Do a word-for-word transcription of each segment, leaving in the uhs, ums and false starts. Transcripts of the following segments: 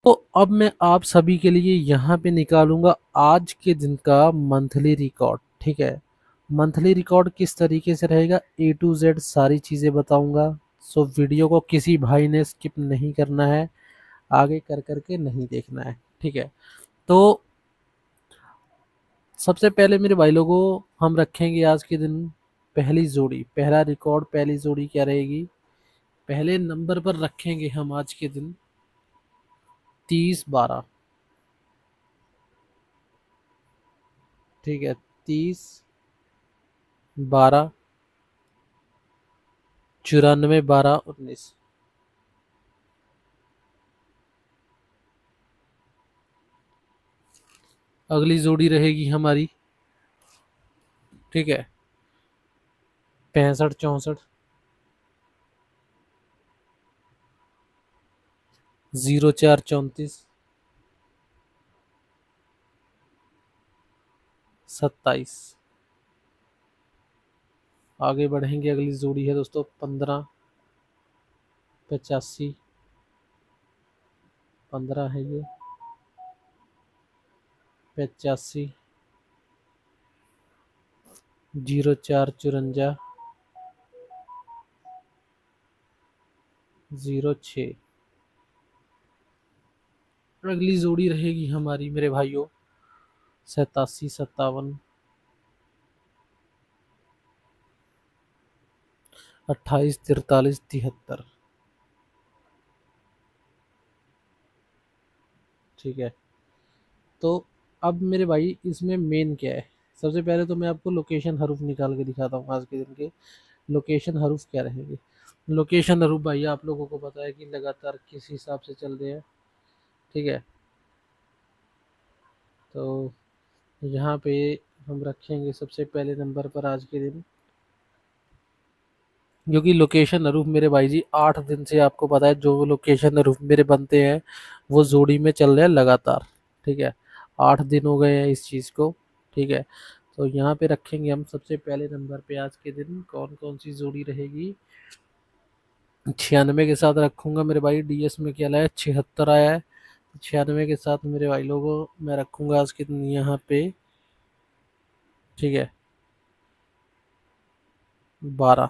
तो अब मैं आप सभी के लिए यहाँ पे निकालूंगा आज के दिन का मंथली रिकॉर्ड। ठीक है, मंथली रिकॉर्ड किस तरीके से रहेगा, ए टू जेड सारी चीज़ें बताऊंगा। सो वीडियो को किसी भाई ने स्किप नहीं करना है, आगे कर करके नहीं देखना है। ठीक है, तो सबसे पहले मेरे भाई लोगों हम रखेंगे आज के दिन पहली जोड़ी, पहला रिकॉर्ड, पहली जोड़ी क्या रहेगी, पहले नंबर पर रखेंगे हम आज के दिन तीस बारह। ठीक है, तीस बारह, चौरानवे, बारह, उन्नीस। अगली जोड़ी रहेगी हमारी, ठीक है, पैंसठ, चौंसठ, जीरो चार, चौंतीस, सत्ताईस। आगे बढ़ेंगे, अगली जोड़ी है दोस्तों पंद्रह, पचासी, पंद्रह है ये, पचासी, जीरो चार, चुरंजा, जीरो छ। अगली जोड़ी रहेगी हमारी मेरे भाइयों सतासी, सत्तावन, अट्ठाईस, तिरतालीस, तिहत्तर। ठीक है, तो अब मेरे भाई इसमें मेन क्या है, सबसे पहले तो मैं आपको लोकेशन हरूफ निकाल के दिखाता हूँ आज के दिन के। लोकेशन हरूफ क्या रहेंगे, लोकेशन हरूफ भाई आप लोगों को पता है कि लगातार किस हिसाब से चल रहे हैं। ठीक है, तो यहाँ पे हम रखेंगे सबसे पहले नंबर पर आज के दिन, क्योंकि लोकेशन हरूफ मेरे भाई जी आठ दिन से आपको पता है जो लोकेशन हरूफ मेरे बनते हैं वो जोड़ी में चल रहे हैं लगातार। ठीक है, आठ दिन हो गए हैं इस चीज़ को। ठीक है, तो यहाँ पे रखेंगे हम सबसे पहले नंबर पे आज के दिन कौन कौन सी जोड़ी रहेगी। छियानवे के साथ रखूंगा मेरे भाई, डीएस में क्या आया है, छिहत्तर आया है। छियानवे के साथ मेरे भाई लोगों मैं रखूंगा आज के दिन यहाँ पे, ठीक है, बारह।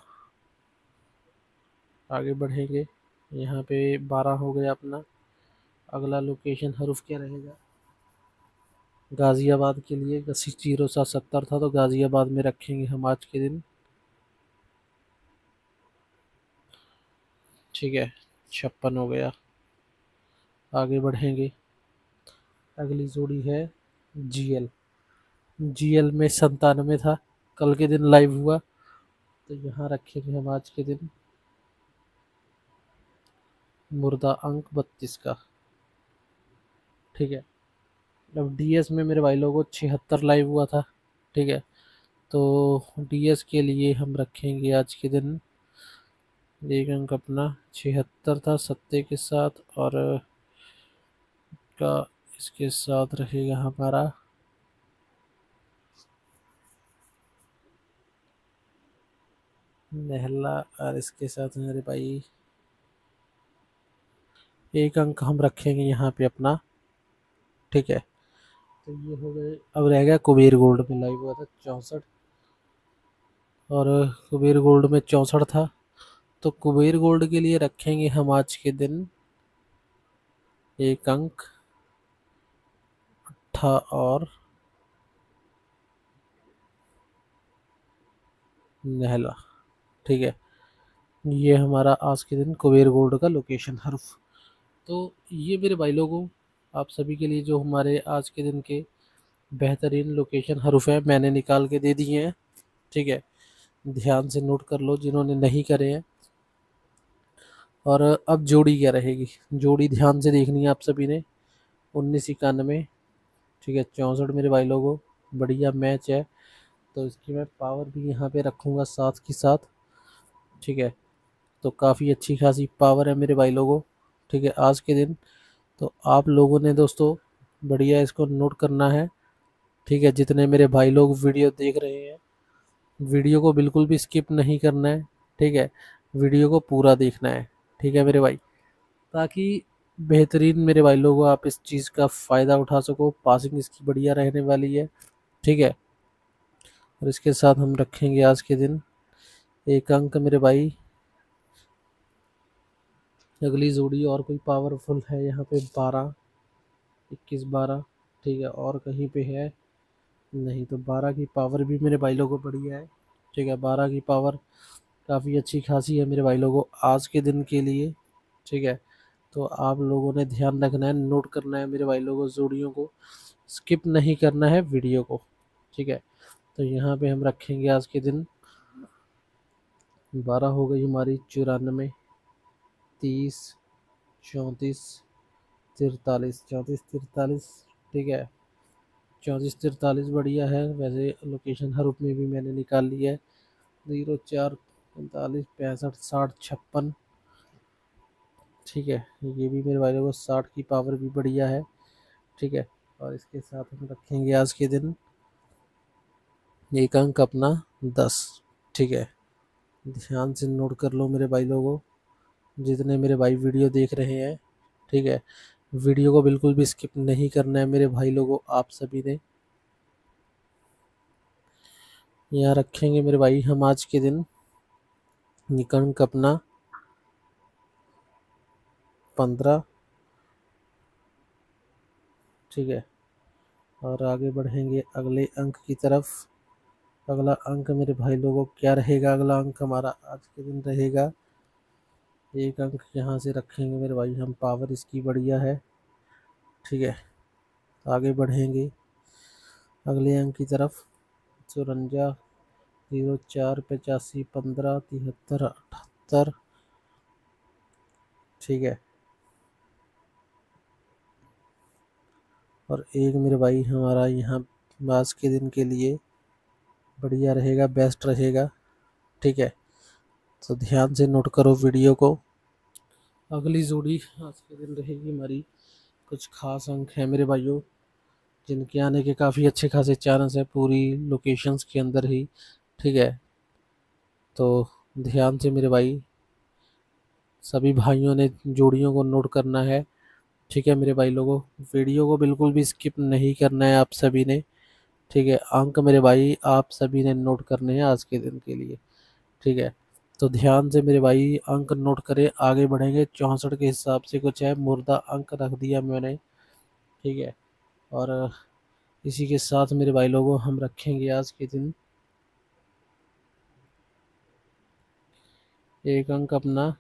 आगे बढ़ेंगे, यहाँ पे बारह हो गया अपना। अगला लोकेशन हरूफ क्या रहेगा, गाज़ियाबाद के लिए सिक्स जीरो सात सत्तर था तो गाज़ियाबाद में रखेंगे हम आज के दिन। ठीक है, छप्पन हो गया। आगे बढ़ेंगे, अगली जोड़ी है जीएल। जीएल में संतानवे था, कल के दिन लाइव हुआ तो यहाँ रखेंगे हम आज के दिन मुर्दा अंक बत्तीस का। ठीक है, अब डीएस में मेरे भाई लोगों छिहत्तर लाइव हुआ था। ठीक है, तो डीएस के लिए हम रखेंगे आज के दिन एक अंक अपना, छिहत्तर था सत्ते के साथ, और का इसके साथ रहेगा हमारा नहला, और इसके साथ मेरे भाई एक अंक हम रखेंगे यहाँ पे अपना। ठीक है, तो ये हो गए। अब रह गया कुबेर गोल्ड में लाइव हुआ था चौंसठ, और कुबेर गोल्ड में चौंसठ था तो कुबेर गोल्ड के लिए रखेंगे हम आज के दिन एक अंक था, और नहला। ठीक है, ये हमारा आज के दिन कुबेर गोल्ड का लोकेशन हर्फ। तो ये मेरे भाई लोगों आप सभी के लिए जो हमारे आज के दिन के बेहतरीन लोकेशन हरूफ है मैंने निकाल के दे दिए हैं। ठीक है, ध्यान से नोट कर लो जिन्होंने नहीं करे हैं। और अब जोड़ी क्या रहेगी, जोड़ी ध्यान से देखनी है आप सभी ने, उन्नीस इक्यानवे। ठीक है, चौंसठ मेरे भाई लोगों, बढ़िया मैच है तो इसकी मैं पावर भी यहाँ पे रखूँगा साथ के साथ। ठीक है, तो काफ़ी अच्छी खासी पावर है मेरे भाई लोगों। ठीक है, आज के दिन तो आप लोगों ने दोस्तों बढ़िया इसको नोट करना है। ठीक है, जितने मेरे भाई लोग वीडियो देख रहे हैं वीडियो को बिल्कुल भी स्किप नहीं करना है। ठीक है, वीडियो को पूरा देखना है। ठीक है मेरे भाई, ताकि बेहतरीन मेरे भाई लोगों आप इस चीज़ का फ़ायदा उठा सको। पासिंग इसकी बढ़िया रहने वाली है, ठीक है। और इसके साथ हम रखेंगे आज के दिन एक अंक मेरे भाई। अगली जोड़ी और कोई पावरफुल है यहाँ पे बारह, इक्कीस, बारह, ठीक है। और कहीं पे है नहीं, तो बारह की पावर भी मेरे भाई लोगों बढ़िया है, ठीक है। बारह की पावर काफ़ी अच्छी खासी है मेरे भाई लोगों आज के दिन के लिए, ठीक है। तो आप लोगों ने ध्यान रखना है, नोट करना है मेरे भाई लोगों, जोड़ियों को स्किप नहीं करना है वीडियो को, ठीक है। तो यहाँ पे हम रखेंगे आज के दिन बारह हो गई हमारी, चौरानवे, तीस, चौंतीस, तिरतालीस, चौंतीस तिरतालीस, ठीक है। चौंतीस तिरतालीस बढ़िया है। वैसे लोकेशन हरूप में भी मैंने निकाल ली है। ज़ीरो, चार, पैंतालीस, पैंसठ, साठ, छप्पन, ठीक है। ये भी मेरे भाई को साठ की पावर भी बढ़िया है, ठीक है। और इसके साथ हम रखेंगे आज के दिन एक अंक अपना दस, ठीक है। ध्यान से नोट कर लो मेरे भाई लोगों, जितने मेरे भाई वीडियो देख रहे हैं, ठीक है। वीडियो को बिल्कुल भी स्किप नहीं करना है मेरे भाई लोगों आप सभी ने। यहाँ रखेंगे मेरे भाई हम आज के दिन एक अंक अपना पंद्रह, ठीक है। और आगे बढ़ेंगे अगले अंक की तरफ। अगला अंक मेरे भाई लोगों क्या रहेगा? अगला अंक हमारा आज के दिन रहेगा एक अंक यहाँ से रखेंगे मेरे भाई हम, पावर इसकी बढ़िया है, ठीक है। आगे बढ़ेंगे अगले अंक की तरफ। चौरंजा, जीरो, चार, पचासी, पंद्रह, तिहत्तर, अठहत्तर, ठीक है। और एक मेरे भाई हमारा यहाँ आज के दिन के लिए बढ़िया रहेगा, बेस्ट रहेगा, ठीक है। तो ध्यान से नोट करो वीडियो को। अगली जोड़ी आज के दिन रहेगी हमारी, कुछ खास अंक हैं मेरे भाइयों जिनके आने के काफ़ी अच्छे खासे चांस है पूरी लोकेशंस के अंदर ही, ठीक है। तो ध्यान से मेरे भाई सभी भाइयों ने जोड़ियों को नोट करना है, ठीक है। मेरे भाई लोगों वीडियो को बिल्कुल भी स्किप नहीं करना है आप सभी ने, ठीक है। अंक मेरे भाई आप सभी ने नोट करने हैं आज के दिन के लिए, ठीक है। तो ध्यान से मेरे भाई अंक नोट करें, आगे बढ़ेंगे। चौंसठ के हिसाब से कुछ है, मुर्दा अंक रख दिया मैंने, ठीक है। और इसी के साथ मेरे भाई लोगों हम रखेंगे आज के दिन एक अंक अपना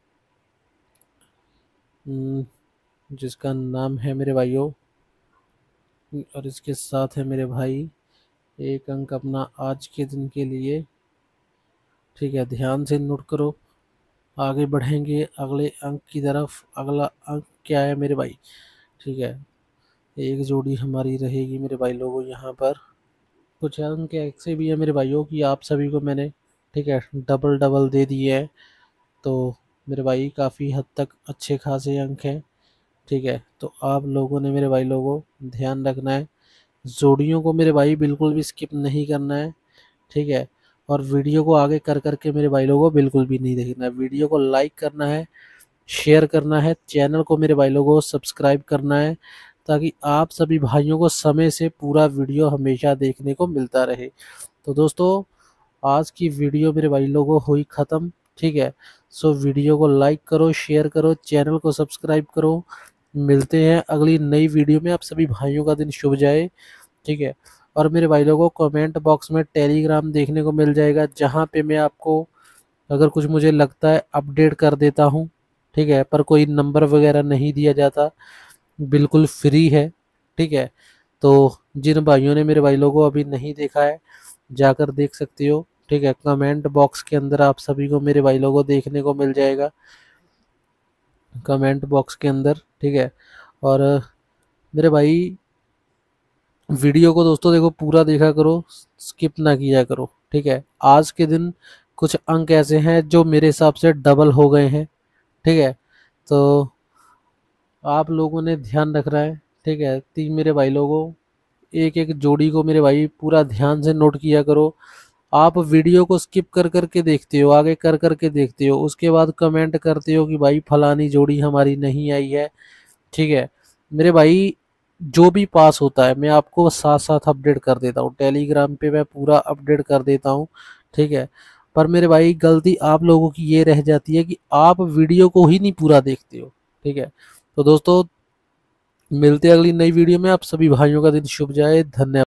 जिसका नाम है मेरे भाइयों, और इसके साथ है मेरे भाई एक अंक अपना आज के दिन के लिए, ठीक है। ध्यान से नोट करो, आगे बढ़ेंगे अगले अंक की तरफ। अगला अंक क्या है मेरे भाई, ठीक है। एक जोड़ी हमारी रहेगी मेरे भाई लोगों यहाँ पर। कुछ अंक ऐसे भी है मेरे भाइयों कि आप सभी को मैंने, ठीक है, डबल डबल दे दिए हैं। तो मेरे भाई काफ़ी हद तक अच्छे खासे अंक हैं, ठीक है। तो आप लोगों ने मेरे भाई लोगों ध्यान रखना है, जोड़ियों को मेरे भाई बिल्कुल भी स्किप नहीं करना है, ठीक है। और वीडियो को आगे कर करके मेरे भाई लोगों बिल्कुल भी नहीं देखना है। वीडियो को लाइक करना है, शेयर करना है, चैनल को मेरे भाई लोगों सब्सक्राइब करना है, ताकि आप सभी भाइयों को समय से पूरा वीडियो हमेशा देखने को मिलता रहे। तो दोस्तों आज की वीडियो मेरे भाई लोगों हुई ख़त्म, ठीक है। सो वीडियो को लाइक करो, शेयर करो, चैनल को सब्सक्राइब करो। मिलते हैं अगली नई वीडियो में। आप सभी भाइयों का दिन शुभ जाए, ठीक है। और मेरे भाई लोगों कमेंट बॉक्स में टेलीग्राम देखने को मिल जाएगा, जहाँ पे मैं आपको अगर कुछ मुझे लगता है अपडेट कर देता हूँ, ठीक है। पर कोई नंबर वगैरह नहीं दिया जाता, बिल्कुल फ्री है, ठीक है। तो जिन भाइयों ने मेरे भाई लोगों अभी नहीं देखा है जाकर देख सकते हो, ठीक है। कमेंट बॉक्स के अंदर आप सभी को मेरे भाई लोगों देखने को मिल जाएगा, कमेंट बॉक्स के अंदर, ठीक है। और मेरे भाई वीडियो को दोस्तों देखो पूरा देखा करो, स्किप ना किया करो, ठीक है। आज के दिन कुछ अंक ऐसे हैं जो मेरे हिसाब से डबल हो गए हैं, ठीक है। तो आप लोगों ने ध्यान रखना है, ठीक है। तीन मेरे भाई लोगों एक एक जोड़ी को मेरे भाई पूरा ध्यान से नोट किया करो। आप वीडियो को स्किप कर करके देखते हो, आगे कर करके देखते हो, उसके बाद कमेंट करते हो कि भाई फलानी जोड़ी हमारी नहीं आई है, ठीक है मेरे भाई, जो भी पास होता है मैं आपको साथ साथ अपडेट कर देता हूँ, टेलीग्राम पे मैं पूरा अपडेट कर देता हूँ। ठीक है, पर मेरे भाई गलती आप लोगों की ये रह जाती है कि आप वीडियो को ही नहीं पूरा देखते हो। ठीक है, तो दोस्तों मिलते हैं अगली नई वीडियो में। आप सभी भाइयों का दिन शुभ जाए। धन्यवाद।